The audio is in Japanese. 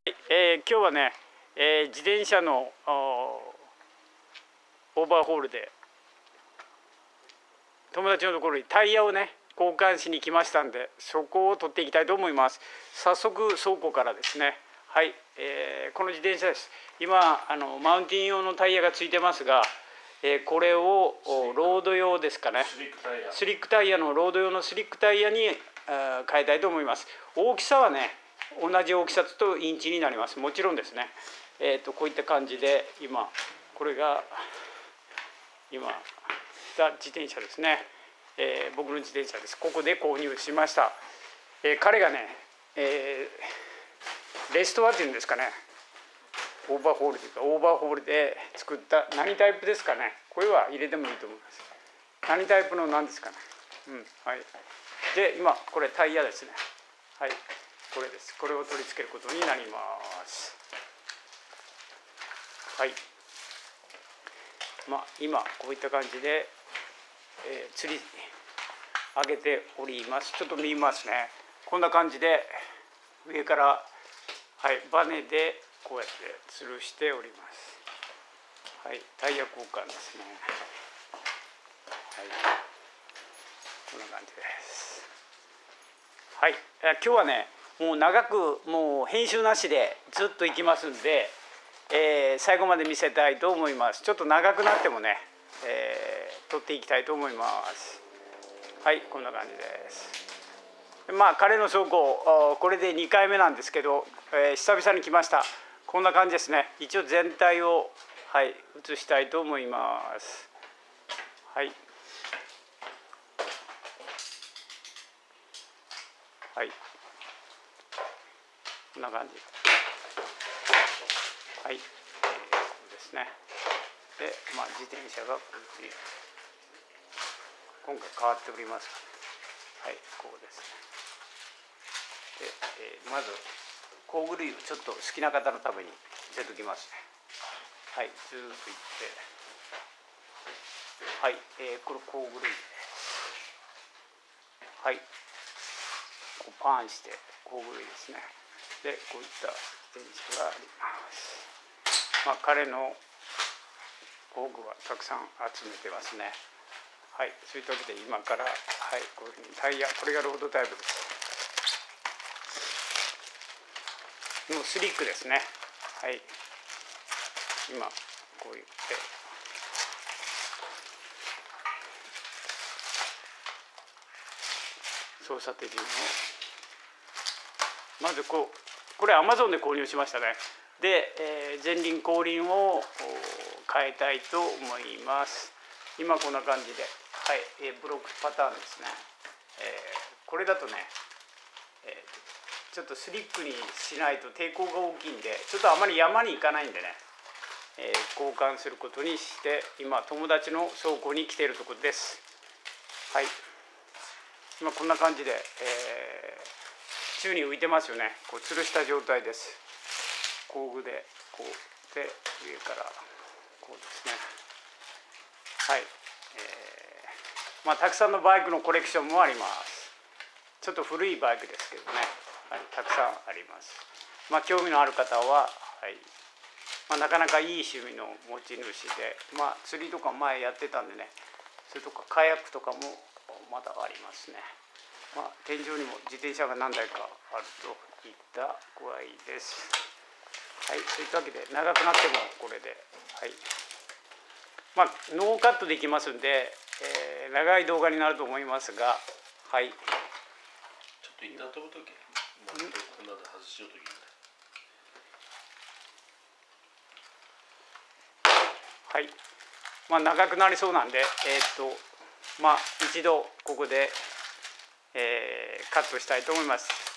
今日はね、自転車のオーバーホールで友達のところにタイヤをね交換しに来ましたんで、そこを撮っていきたいと思います。早速倉庫からですね。はい、この自転車です。今マウンティン用のタイヤがついてますが、これをロード用ですかね、スリックタイヤのロード用のスリックタイヤに変えたいと思います。大きさはね同じ大きさとインチになります。もちろんですね。こういった感じでこれが今自転車ですね。僕の自転車です。ここで購入しました。彼がね、レストアっていうんですかね、オーバーホールというかオーバーホールで作った何タイプですかね。これは入れてもいいと思います。何タイプの何ですかね。はい。で今これタイヤですね。はい。これです。これを取り付けることになります。はい。今こういった感じで、吊り上げております。ちょっと見ますね。こんな感じで上から、バネでこうやって吊るしております。はい、タイヤ交換ですね。はい、こんな感じです。はい、今日はねもう長くもう編集なしでずっといきますんで、最後まで見せたいと思います。ちょっと長くなってもね、撮っていきたいと思います。はい、こんな感じです。彼の倉庫これで2回目なんですけど、久々に来ました。こんな感じですね。一応全体を映したいと思います。はい。はい。こんな感じ。はい。こうですね。で、自転車がこういうふうに今回変わっております。はい、こうですね。で、まず工具類をちょっと好きな方のために見せておきますね。はい、ずーっといって、はい、これ工具類です。はい、こうパンして工具類ですね。で、こういった電池があります。彼の工具はたくさん集めてますね。はい、そういったわけで今から、こういうふうにタイヤ、これがロードタイプです。もうスリックですね。はい。今こう言って操作手順をまずこれ Amazon で購入しましたね。で、前輪後輪を変えたいと思います。今こんな感じで、ブロックパターンですね。これだとね、ちょっとスリックにしないと抵抗が大きいんで、ちょっとあまり山に行かないんでね、交換することにして今友達の倉庫に来ているところです。はい、今こんな感じで、宙に浮いてますよね。こう吊るした状態です。工具でこうで上からこうですね。はい、たくさんのバイクのコレクションもあります。ちょっと古いバイクですけどね、たくさんあります。興味のある方は、なかなかいい趣味の持ち主で、釣りとか前やってたんでね、それとかカヤックとかもまだありますね。天井にも自転車が何台かあるといった具合です。はい、そういったわけで長くなってもこれで、ノーカットできますんで、長い動画になると思いますが、 ちょっと一旦飛ぶとき、こんなの外しようとき。 はい、長くなりそうなんで、一度ここで、カットしたいと思います。